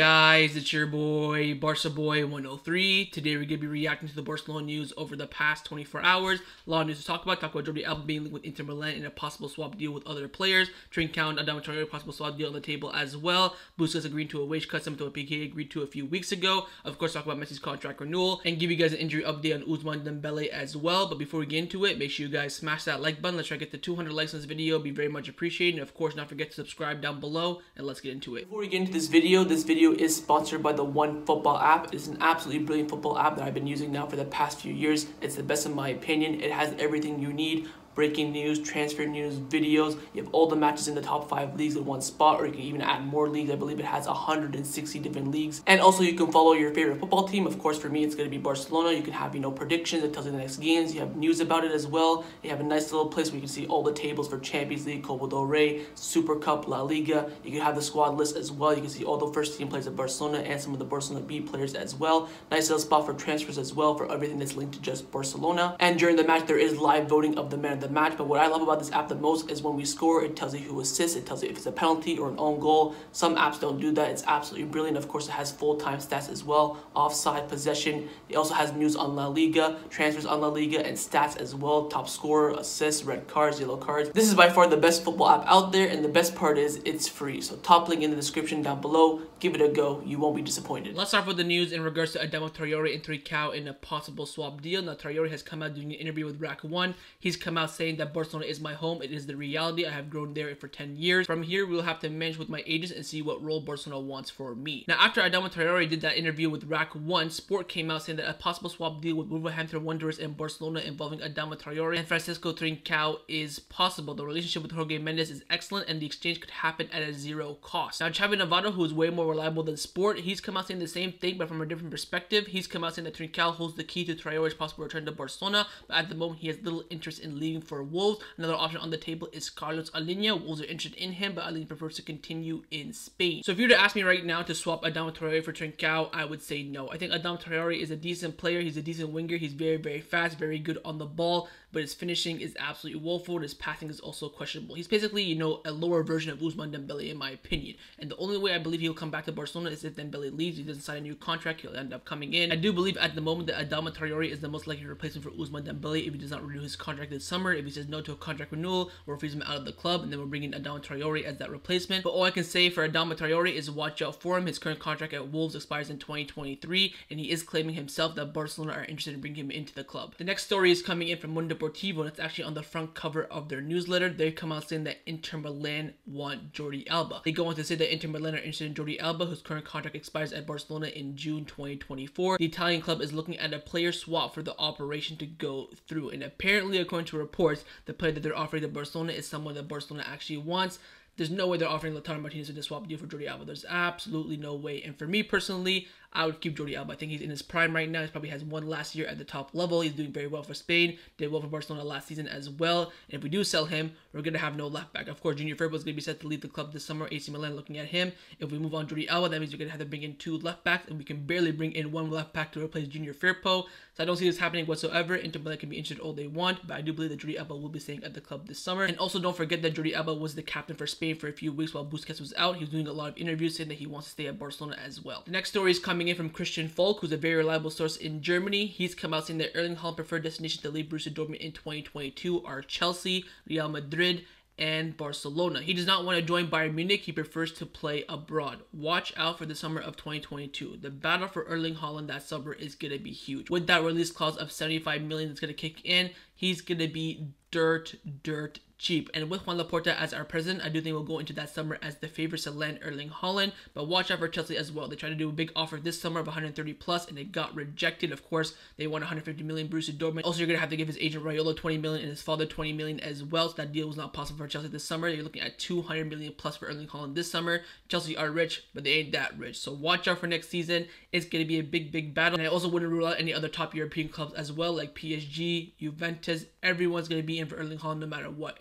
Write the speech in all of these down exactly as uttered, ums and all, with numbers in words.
guys, it's your boy BarcaBoy one oh three. Today we're going to be reacting to the Barcelona news over the past twenty-four hours. A lot of news to talk about. Talk about Jordi Alba being linked with Inter Milan in a possible swap deal with other players. Trincao and Adama Traore possible swap deal on the table as well. Busquets agreed to a wage cut, similar to what P K agreed to a few weeks ago. Of course, talk about Messi's contract renewal and give you guys an injury update on Ousmane Dembele as well. But before we get into it, make sure you guys smash that like button. Let's try to get to two hundred likes on this video. It'd be very much appreciated. And of course, not forget to subscribe down below, and let's get into it. Before we get into this video, this video is sponsored by the One Football app. It is an absolutely brilliant football app that I've been using now for the past few years. It's the best in my opinion. It has everything you need. Breaking news, transfer news, videos. You have all the matches in the top five leagues in one spot, or you can even add more leagues. I believe it has one hundred sixty different leagues. And also you can follow your favorite football team. Of course, for me, it's going to be Barcelona. You can have, you know, predictions. It tells you the next games. You have news about it as well. You have a nice little place where you can see all the tables for Champions League, Copa del Rey, Super Cup, La Liga. You can have the squad list as well. You can see all the first team players of Barcelona and some of the Barcelona B players as well. Nice little spot for transfers as well, for everything that's linked to just Barcelona. And during the match, there is live voting of the man of the match. But what I love about this app the most is when we score, it tells you who assists, it tells you if it's a penalty or an own goal. Some apps don't do that. It's absolutely brilliant. Of course, it has full-time stats as well, offside, possession. It also has news on La Liga, transfers on La Liga, and stats as well, top scorer, assists, red cards, yellow cards. This is by far the best football app out there, and the best part is it's free. So top link in the description down below. Give it a go. You won't be disappointed. Let's start with the news in regards to Adama Traore and Trincao in a possible swap deal. Now, Traore has come out doing an interview with Rack one. He's come out saying that Barcelona is my home. It is the reality. I have grown there for ten years. From here, we'll have to manage with my agents and see what role Barcelona wants for me. Now, after Adama Traore did that interview with Rack one, Sport came out saying that a possible swap deal with Wolverhampton Wanderers and Barcelona involving Adama Traore and Francisco Trincao is possible. The relationship with Jorge Mendes is excellent, and the exchange could happen at a zero cost. Now, Xavi Navarro, who is way more reliable than Sport, he's come out saying the same thing, but from a different perspective. He's come out saying that Trincao holds the key to Traore's possible return to Barcelona, but at the moment, he has little interest in leaving for Wolves. Another option on the table is Carlos Alina. Wolves are interested in him, but Alina prefers to continue in Spain. So if you were to ask me right now to swap Adama Traore for Trincao, I would say no. I think Adama Traore is a decent player. He's a decent winger. He's very, very fast, very good on the ball, but his finishing is absolutely woeful. His passing is also questionable. He's basically, you know, a lower version of Ousmane Dembele, in my opinion. And the only way I believe he'll come back to Barcelona is if Dembele leaves. He doesn't sign a new contract, he'll end up coming in. I do believe at the moment that Adama Traore is the most likely replacement for Ousmane Dembele if he does not renew his contract this summer, if he says no to a contract renewal, or if he's out of the club, and then we're bringing Adama Traore as that replacement. But all I can say for Adama Traore is watch out for him. His current contract at Wolves expires in twenty twenty-three, and he is claiming himself that Barcelona are interested in bringing him into the club. The next story is coming in from Mundo Deportivo, and it's actually on the front cover of their newsletter. They come out saying that Inter Milan want Jordi Alba. They go on to say that Inter Milan are interested in Jordi Alba, whose current contract expires at Barcelona in June twenty twenty-four. The Italian club is looking at a player swap for the operation to go through, and apparently, according to reports, the player that they're offering to Barcelona is someone that Barcelona actually wants. There's no way they're offering Lautaro Martinez with a swap deal for Jordi Alba. There's absolutely no way. And for me personally, I would keep Jordi Alba. I think he's in his prime right now. He probably has one last year at the top level. He's doing very well for Spain. Did well for Barcelona last season as well. And if we do sell him, we're going to have no left back. Of course, Junior Firpo is going to be set to leave the club this summer. A C Milan looking at him. If we move on Jordi Alba, that means we're going to have to bring in two left backs, and we can barely bring in one left back to replace Junior Firpo. So I don't see this happening whatsoever. Inter Milan can be interested all they want, but I do believe that Jordi Alba will be staying at the club this summer. And also don't forget that Jordi Alba was the captain for Spain for a few weeks while Busquets was out. He was doing a lot of interviews saying that he wants to stay at Barcelona as well. The next story is coming in from Christian Falk, who's a very reliable source in Germany. He's come out saying that Erling Haaland preferred destinations to leave Borussia Dortmund in twenty twenty-two are Chelsea, Real Madrid, and Barcelona. He does not want to join Bayern Munich. He prefers to play abroad. Watch out for the summer of twenty twenty-two. The battle for Erling Haaland that summer is going to be huge. With that release clause of seventy-five million that's going to kick in, he's going to be dirt, dirt cheap. And with Joan Laporta as our president, I do think we'll go into that summer as the favorite to land Erling Haaland. But watch out for Chelsea as well. They tried to do a big offer this summer of one hundred thirty plus, and it got rejected. Of course, they want one hundred fifty million Borussia Dortmund. Also, you're going to have to give his agent Raiola twenty million and his father twenty million as well. So that deal was not possible for Chelsea this summer. You're looking at two hundred million plus for Erling Haaland this summer. Chelsea are rich, but they ain't that rich. So watch out for next season. It's going to be a big, big battle. And I also wouldn't rule out any other top European clubs as well, like P S G, Juventus. Everyone's going to be in for Erling Haaland no matter what.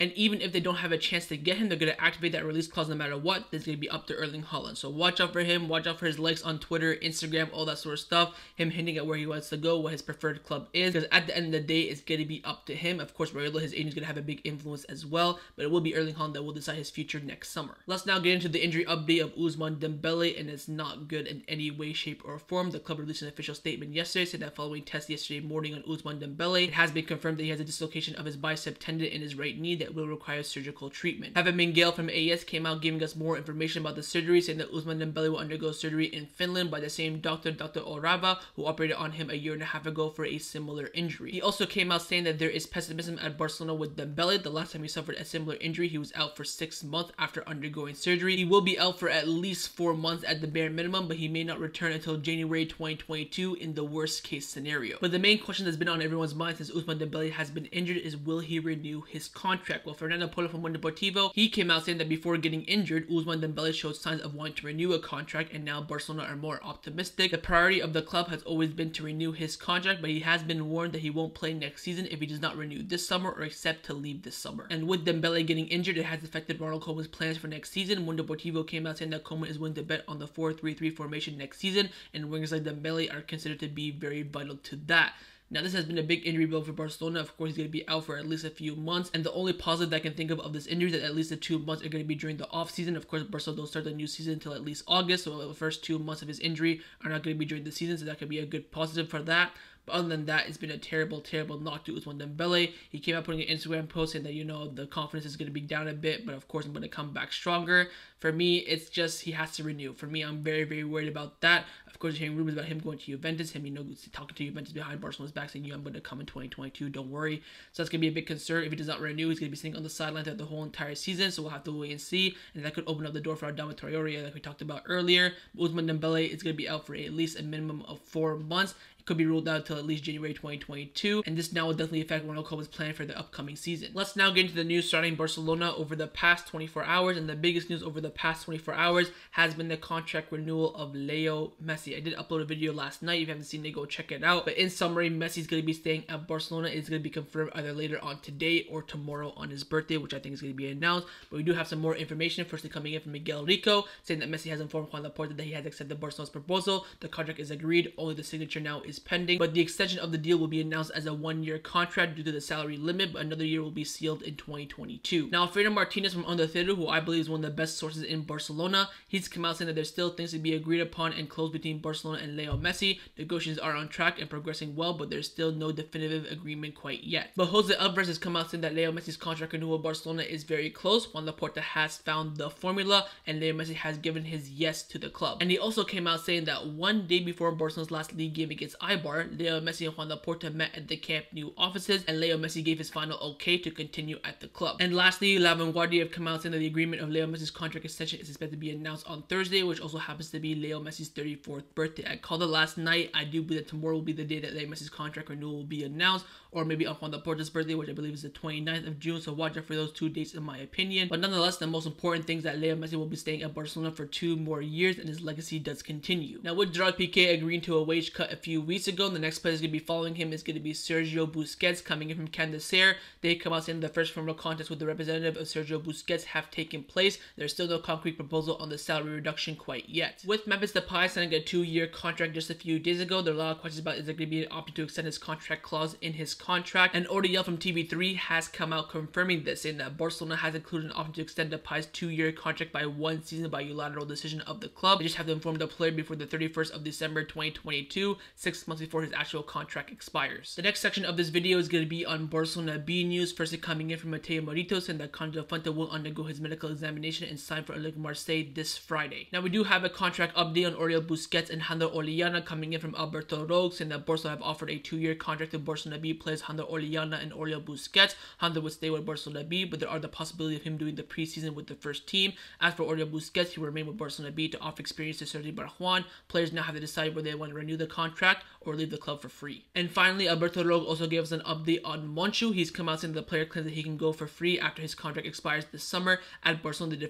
And even if they don't have a chance to get him, they're going to activate that release clause no matter what. It's going to be up to Erling Haaland. So watch out for him. Watch out for his likes on Twitter, Instagram, all that sort of stuff. Him hinting at where he wants to go, what his preferred club is. Because at the end of the day, it's going to be up to him. Of course, Raiola, his agent, is going to have a big influence as well. But it will be Erling Haaland that will decide his future next summer. Let's now get into the injury update of Ousmane Dembele. And it's not good in any way, shape, or form. The club released an official statement yesterday, saying that following tests yesterday morning on Ousmane Dembele, it has been confirmed that he has a dislocation of his bicep tendon in his right knee that will require surgical treatment. Kevin Mingale from A S came out giving us more information about the surgery, saying that Ousmane Dembele will undergo surgery in Finland by the same doctor, Doctor Orava, who operated on him a year and a half ago for a similar injury. He also came out saying that there is pessimism at Barcelona with Dembele. The last time he suffered a similar injury, he was out for six months after undergoing surgery. He will be out for at least four months at the bare minimum, but he may not return until January twenty twenty-two in the worst case scenario. But the main question that's been on everyone's mind since Ousmane Dembele has been injured is, will he renew his contract? Well, Fernando Polo from Mundo Deportivo, he came out saying that before getting injured, Ousmane Dembele showed signs of wanting to renew a contract, and now Barcelona are more optimistic. The priority of the club has always been to renew his contract, but he has been warned that he won't play next season if he does not renew this summer or accept to leave this summer. And with Dembele getting injured, it has affected Ronald Koeman's plans for next season. Mundo Deportivo came out saying that Koeman is willing to bet on the four three three formation next season, and wingers like Dembele are considered to be very vital to that. Now, this has been a big injury bill for Barcelona. Of course, he's going to be out for at least a few months. And the only positive that I can think of of this injury is that at least the two months are going to be during the off-season. Of course, Barcelona don't start the new season until at least August. So the first two months of his injury are not going to be during the season. So that could be a good positive for that. But other than that, it's been a terrible, terrible knock to Ousmane Dembele. He came out putting an Instagram post saying that, you know, the confidence is going to be down a bit, but of course I'm going to come back stronger. For me, it's just he has to renew. For me, I'm very, very worried about that. Of course, you're hearing rumors about him going to Juventus, him, you know, talking to Juventus behind Barcelona's back, saying, you know, I'm going to come in twenty twenty-two, don't worry. So that's going to be a big concern. If he does not renew, he's going to be sitting on the sideline throughout the whole entire season, so we'll have to wait and see. And that could open up the door for Adama Traore, like we talked about earlier. Ousmane Dembele is going to be out for at least a minimum of four months. Could be ruled out until at least January twenty twenty-two, and this now will definitely affect Ronald Koeman's plan for the upcoming season. Let's now get into the news surrounding Barcelona over the past twenty-four hours, and the biggest news over the past twenty-four hours has been the contract renewal of Leo Messi. I did upload a video last night. If you haven't seen it, go check it out. But in summary, Messi's going to be staying at Barcelona. It's going to be confirmed either later on today or tomorrow on his birthday, which I think is going to be announced. But we do have some more information, firstly coming in from Miguel Rico, saying that Messi has informed Joan Laporta that he has accepted Barcelona's proposal. The contract is agreed. Only the signature now is pending. But the extension of the deal will be announced as a one-year contract due to the salary limit, but another year will be sealed in twenty twenty-two. Now, Alfredo Martinez from Onda Cero, who I believe is one of the best sources in Barcelona, he's come out saying that there's still things to be agreed upon and closed between Barcelona and Leo Messi. Negotiations are on track and progressing well, but there's still no definitive agreement quite yet. But Jose Alvarez has come out saying that Leo Messi's contract renewal with Barcelona is very close. Joan Laporta has found the formula, and Leo Messi has given his yes to the club. And he also came out saying that one day before Barcelona's last league game against Eibar, Leo Messi and Joan Laporta met at the Camp Nou offices, and Leo Messi gave his final okay to continue at the club. And lastly, La Vanguardia have come out saying that the agreement of Leo Messi's contract extension is expected to be announced on Thursday, which also happens to be Leo Messi's thirty-fourth birthday. I called it last night. I do believe that tomorrow will be the day that Leo Messi's contract renewal will be announced, or maybe on Juan Laporta's birthday, which I believe is the twenty-ninth of June, so watch out for those two dates in my opinion. But nonetheless, the most important thing is that Leo Messi will be staying at Barcelona for two more years, and his legacy does continue. Now, with Gerard Piqué agreeing to a wage cut a few weeks ago, the next player is going to be following him is going to be Sergio Busquets, coming in from Candacer. They come out saying the first formal contacts with the representative of Sergio Busquets have taken place. There's still no concrete proposal on the salary reduction quite yet. With Memphis Depay signing a two-year contract just a few days ago, there are a lot of questions about is there going to be an option to extend his contract clause in his contract, and Jordi Alba from T V three has come out confirming this, saying that Barcelona has included an option to extend Depay's two-year contract by one season by unilateral decision of the club. They just have to inform the player before the thirty-first of December twenty twenty-two, six months before his actual contract expires. The next section of this video is going to be on Barcelona B news, firstly coming in from Mateo Morito, saying that Conde Fuente will undergo his medical examination and sign for Olympique Marseille this Friday. Now, we do have a contract update on Oriol Busquets and Ander Orellana coming in from Alberto Rogue, saying that Barcelona have offered a two-year contract to Barcelona B players Ander Orellana and Oriol Busquets. Ander would stay with Barcelona B, but there are the possibility of him doing the preseason with the first team. As for Oriol Busquets, he will remain with Barcelona B to offer experience to Sergio Barjuan. Players now have to decide whether they want to renew the contract or leave the club for free. And finally, Alberto Rogue also gave us an update on Monchu. He's come out saying the player claims that he can go for free after his contract expires this summer at Barcelona to defend the case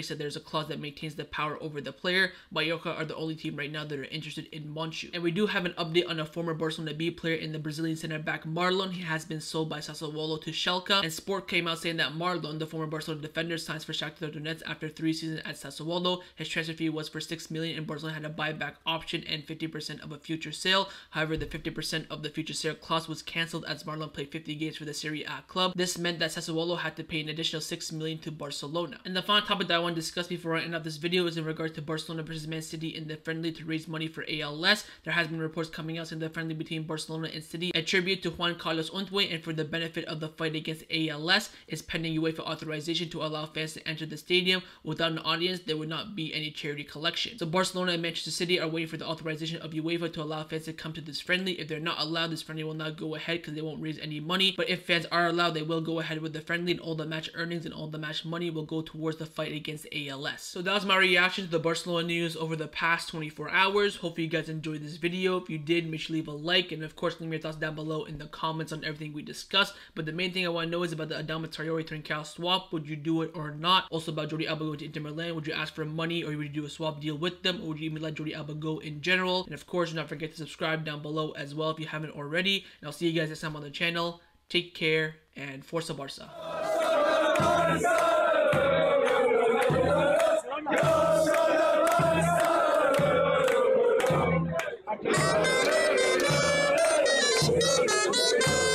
said there's a clause that maintains the power over the player. Mallorca are the only team right now that are interested in Monchu. And we do have an update on a former Barcelona B player in the Brazilian center-back Marlon. He has been sold by Sassuolo to Schalke, and Sport came out saying that Marlon, the former Barcelona defender, signs for Shakhtar Donetsk after three seasons at Sassuolo. His transfer fee was for six million dollars, and Barcelona had a buyback option and fifty percent of a future sale. However, the fifty percent of the future sale clause was cancelled as Marlon played fifty games for the Serie A club. This meant that Sassuolo had to pay an additional six million dollars to Barcelona. And the final topic that I want to discuss before I end up this video is in regards to Barcelona versus Man City in the friendly to raise money for A L S. There has been reports coming out saying the friendly between Barcelona and City, a tribute to Juan Carlos Untwe and for the benefit of the fight against A L S, is pending UEFA authorization to allow fans to enter the stadium. Without an audience, there would not be any charity collection. So Barcelona and Manchester City are waiting for the authorization of UEFA to allow fans to come to this friendly. If they're not allowed, this friendly will not go ahead because they won't raise any money. But if fans are allowed, they will go ahead with the friendly, and all the match earnings and all the match money will go towards the fight against A L S. So that was my reaction to the Barcelona news over the past twenty-four hours. Hopefully you guys enjoyed this video. If you did, make sure to leave a like, and of course leave your thoughts down below in the comments on everything we discussed. But the main thing I want to know is about the Adama Traore Trincao swap. Would you do it or not? Also about Jordi Alba going to Inter Milan. Would you ask for money, or would you do a swap deal with them, or would you even let Jordi Alba go in general? And of course, do not forget to subscribe down below as well if you haven't already. And I'll see you guys next time on the channel. Take care, and Forza Barca. Yeah.